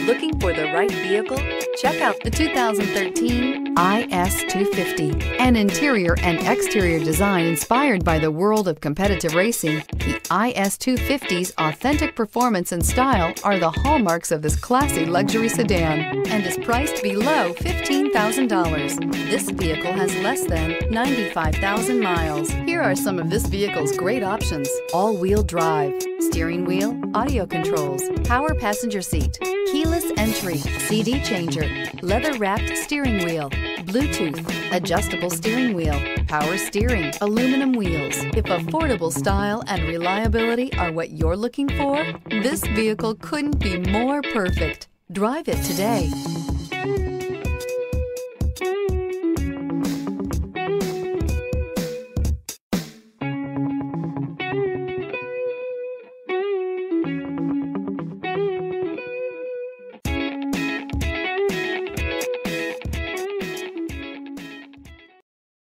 Looking for the right vehicle? Check out the 2013 IS250. An interior and exterior design inspired by the world of competitive racing, the IS250's authentic performance and style are the hallmarks of this classy luxury sedan and is priced below $15,000. This vehicle has less than 95,000 miles. Here are some of this vehicle's great options: all-wheel drive, steering wheel audio controls, power passenger seat, keyless entry, CD changer, leather-wrapped steering wheel, Bluetooth, adjustable steering wheel, power steering, aluminum wheels. If affordable style and reliability are what you're looking for, this vehicle couldn't be more perfect. Drive it today.